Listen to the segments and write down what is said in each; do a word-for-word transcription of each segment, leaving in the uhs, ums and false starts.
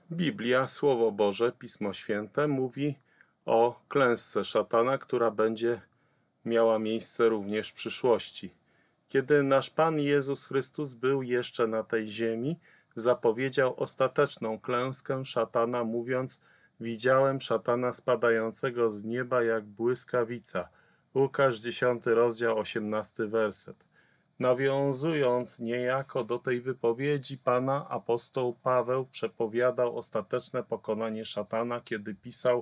Biblia, Słowo Boże, Pismo Święte mówi o klęsce szatana, która będzie miała miejsce również w przyszłości. Kiedy nasz Pan Jezus Chrystus był jeszcze na tej ziemi, zapowiedział ostateczną klęskę szatana, mówiąc: widziałem szatana spadającego z nieba jak błyskawica. Łukasz dziesiąty rozdział, osiemnasty werset. Nawiązując niejako do tej wypowiedzi Pana, apostoł Paweł przepowiadał ostateczne pokonanie szatana, kiedy pisał: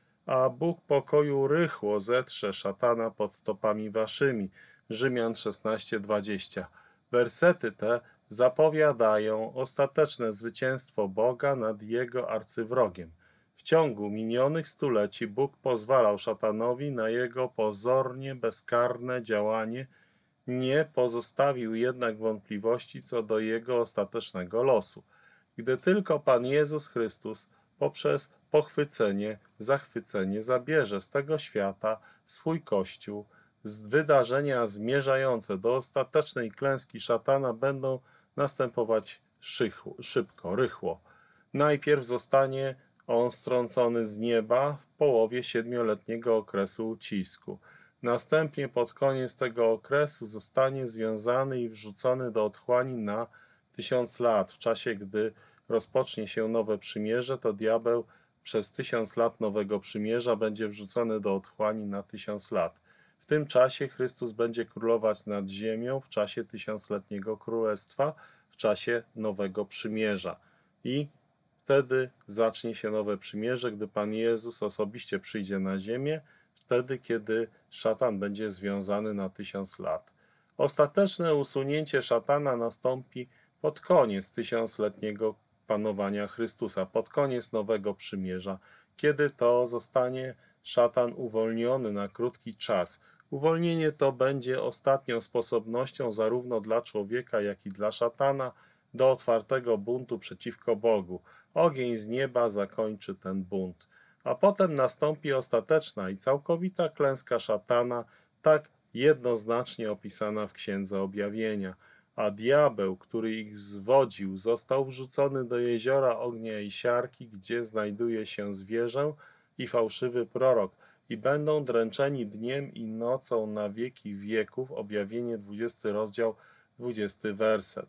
a Bóg pokoju rychło zetrze szatana pod stopami waszymi. Rzymian szesnaście dwadzieścia. Wersety te zapowiadają ostateczne zwycięstwo Boga nad jego arcywrogiem. W ciągu minionych stuleci Bóg pozwalał szatanowi na jego pozornie bezkarne działanie, nie pozostawił jednak wątpliwości co do jego ostatecznego losu. Gdy tylko Pan Jezus Chrystus poprzez pochwycenie, zachwycenie zabierze z tego świata swój Kościół, wydarzenia zmierzające do ostatecznej klęski szatana będą następować szybko, rychło. Najpierw zostanie on strącony z nieba w połowie siedmioletniego okresu ucisku. Następnie pod koniec tego okresu zostanie związany i wrzucony do otchłani na tysiąc lat. W czasie, gdy rozpocznie się nowe przymierze, to diabeł przez tysiąc lat nowego przymierza będzie wrzucony do otchłani na tysiąc lat. W tym czasie Chrystus będzie królować nad ziemią w czasie tysiącletniego królestwa, w czasie nowego przymierza. I wtedy zacznie się nowe przymierze, gdy Pan Jezus osobiście przyjdzie na ziemię, wtedy, kiedy szatan będzie związany na tysiąc lat. Ostateczne usunięcie szatana nastąpi pod koniec tysiącletniego panowania Chrystusa, pod koniec nowego przymierza, kiedy to zostanie szatan uwolniony na krótki czas. Uwolnienie to będzie ostatnią sposobnością zarówno dla człowieka, jak i dla szatana do otwartego buntu przeciwko Bogu. Ogień z nieba zakończy ten bunt. A potem nastąpi ostateczna i całkowita klęska szatana, tak jednoznacznie opisana w Księdze Objawienia. A diabeł, który ich zwodził, został wrzucony do jeziora ognia i siarki, gdzie znajduje się zwierzę i fałszywy prorok, i będą dręczeni dniem i nocą na wieki wieków. Objawienie dwudziesty rozdział, dwudziesty werset.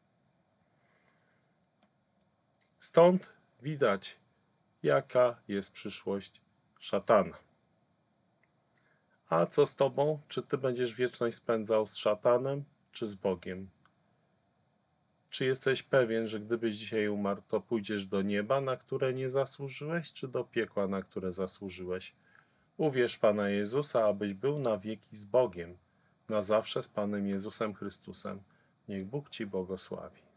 Stąd widać, jaka jest przyszłość szatana. A co z tobą? Czy ty będziesz wieczność spędzał z szatanem, czy z Bogiem? Czy jesteś pewien, że gdybyś dzisiaj umarł, to pójdziesz do nieba, na które nie zasłużyłeś, czy do piekła, na które zasłużyłeś? Uwierz Pana Jezusa, abyś był na wieki z Bogiem, na zawsze z Panem Jezusem Chrystusem. Niech Bóg ci błogosławi.